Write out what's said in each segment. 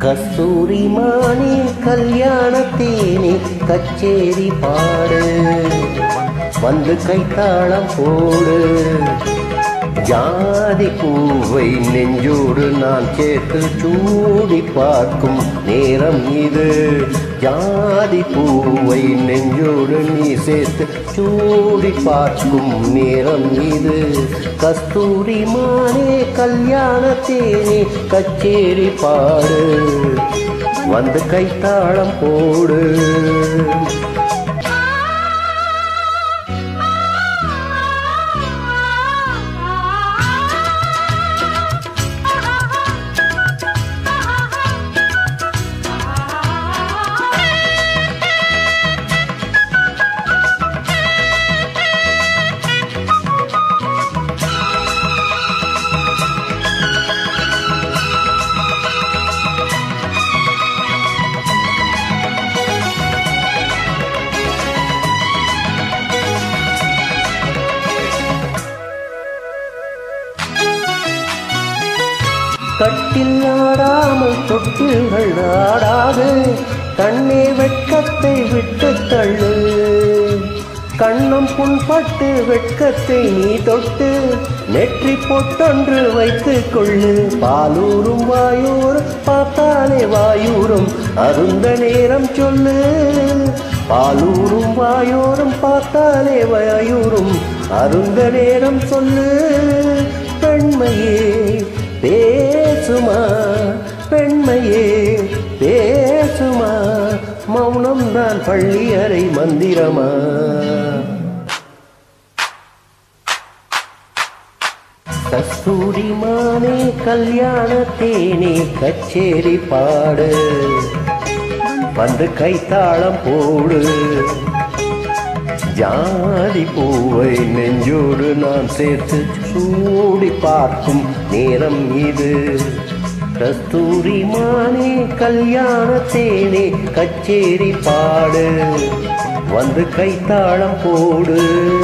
கஸ்தூரி மானே கல்யாணத்தேனே கச்சேரி பாடு, வந்து கைத்தாளம் போடு. ஜாதி பூவை நெஞ்சோடு நான் சேர்த்து சூடி பார்க்கும் நேரம் இது. ஜாதி பூவை நெஞ்சோடு நீ சேர்த்து சூடி பார்க்கும் நேரம் இது. கஸ்தூரி மானே கல்யாணத்தேனே கச்சேரி பாடு, வந்து கைத்தாளம் போடு. கட்டில் ஆடாமல் தொட்டில்கள் ஆடாது, கண்ணே வெட்கத்தை விட்டு தள்ளு. கண்ணம் புண்பட்டு வெட்கத்தை நீ தொட்டு நெற்றி பொட்டொன்று வைத்துக் கொள்ளு. பாலூரும் வாயூரும் பார்த்தாலே வாயூரும் அருந்த நேரம் சொல்லு. பாலூரும் வாயூரும் பார்த்தாலே வாயூரும் அருந்த நேரம் சொல்லு. பெண்மையே பேசுமா, பெண்மையே பேசுமா, மௌனம்தான் பள்ளி அறை மந்திரமா. கஸ்தூரி மானே கல்யாணத்தேனே கச்சேரி பாடு, வந்து கைத்தாளம் போடு. ஜாதி பூவை நெஞ்சோடு நான் சேர்த்து சூடி பார்க்கும் நேரம் இது. கஸ்தூரி மானே கல்யாணத்தேனே கச்சேரி பாடு, வந்து கைத்தாளம் போடு.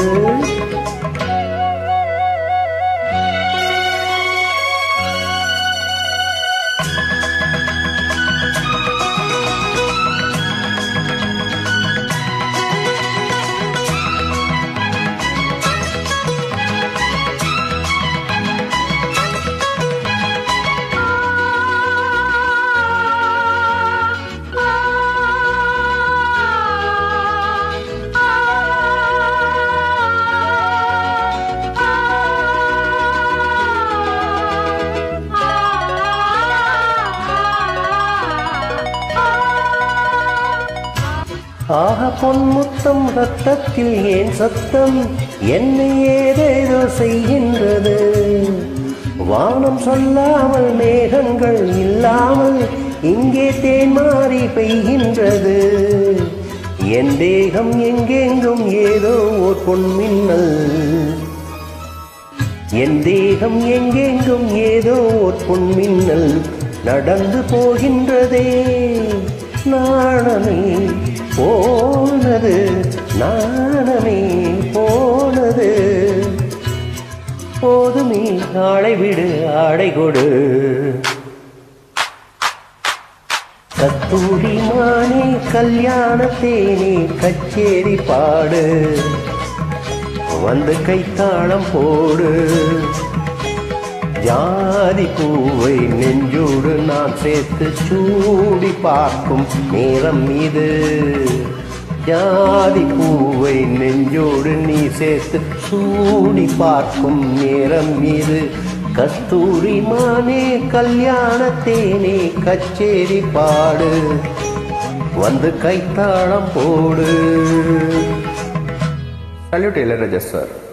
ஆக பொன்முத்தம் ரத்தத்தில் ஏன் சத்தம், என்னை ஏதேதோ செய்கின்றது. வானம் சொல்லாமல் மேகங்கள் இல்லாமல் இங்கே தேன் மாறி பெய்கின்றது. என் தேகம் எங்கெங்கும் ஏதோ ஓர் பொன்மின்னல், என் தேகம் எங்கெங்கும் ஏதோ ஓர் பொன்மின்னல் நடந்து போகின்றதே. நாணமே போனது, நாணமே போனது. போதுமே ஆளை விடு, ஆடை கொடு. கஸ்தூரி மானே கல்யாணத்தேனே கச்சேரி பாடு, வந்து கைத்தாளம் போடு. ஜாதி பூவை நெஞ்சோடு நான் சேர்த்து சூடி பார்க்கும் நேரம் இது. ஜாதி பூவை நெஞ்சோடு நீ சேர்த்து சூடி பார்க்கும் நேரம் இது. கஸ்தூரி மானே கல்யாணத்தேனே கச்சேரி பாடு, வந்து கைத்தாளம் போடு. Salute Ilaiyaraaja sir.